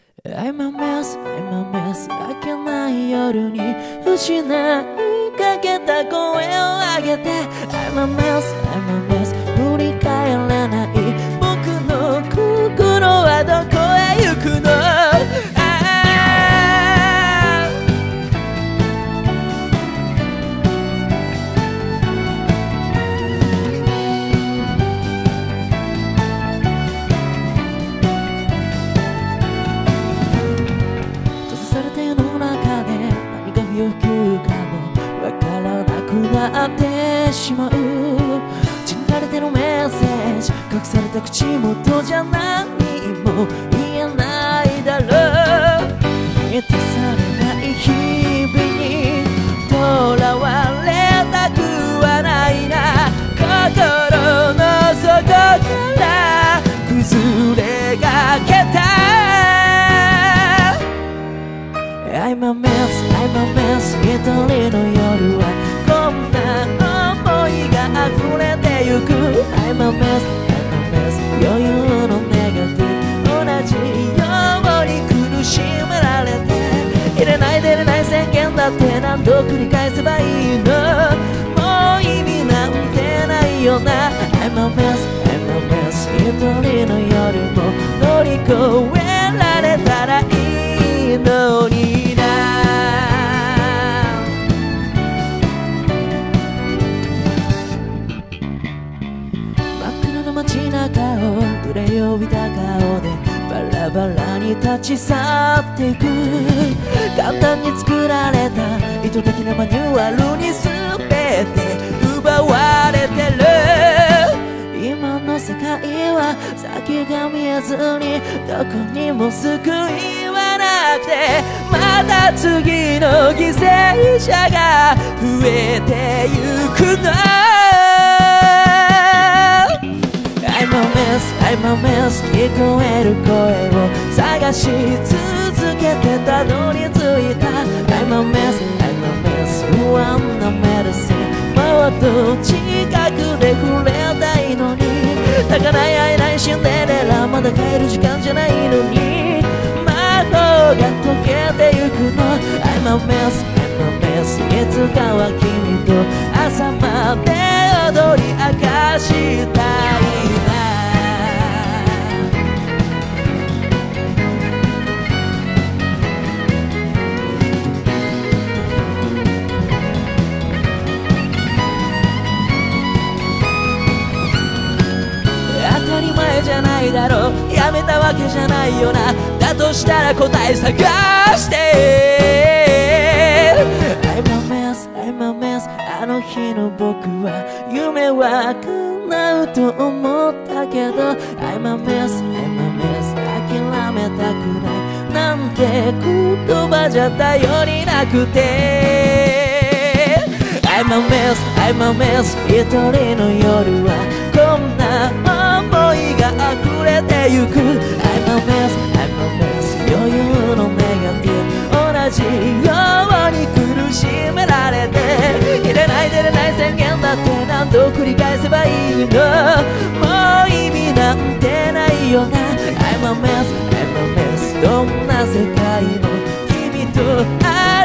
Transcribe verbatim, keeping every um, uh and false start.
I'm a mess, I'm a mess 明けない夜に失いかけた声を上げて I'm a mess, I'm a mess 振り返らない僕の心はどこへ行くのなってしまうちぎられてのメッセージ隠された口元じゃ何も言えないだろう満たされない日々にとらわれたくはないな心の底から崩れかけた I'm a mess, I'm a mess 一人の夜はこんな想いが溢れてゆく I'm a mess, I'm a mess 余裕のネガティブ同じように苦しめられて入れない出れない宣言だって何度繰り返せばいいのもう意味なんてないよな I'm a mess, I'm a mess 一人の夜も乗り越えられたらいいのにな街中を憂いを帯びた顔でバラバラに立ち去っていく簡単に作られた意図的なマニュアルに全て奪われてる今の世界は先が見えずにどこにも救いはなくてまた次の犠牲者が増えてゆくのI'm a mess, I'm a mess 聞こえる声を探し続けてたどり着いた I'm a mess, I'm a mess 不安なメルシーもっと近くで触れたいのに泣かない会えないシンデレラまだ帰る時間じゃないのに魔法が溶けてゆくの I'm a mess, I'm a mess いつかは君と朝まで踊り明かしたいな当たり前じゃないだろうやめたわけじゃないよなだとしたら答え探して I'm a mess, I'm a mess あの日の僕は夢は叶うと思ったけど I'm a mess, I'm a mess 諦めたくないなんて言葉じゃ頼りなくて I'm a mess, I'm a mess 一人の夜はこんな想いが溢れてゆく I'm a mess, I'm a mess 余裕のネガティブ同じように苦しめられて入れない出れない宣言だって何度繰り返せばいいのもう意味なんてないよな I'm a mess, I'm a mess どんな世界も君と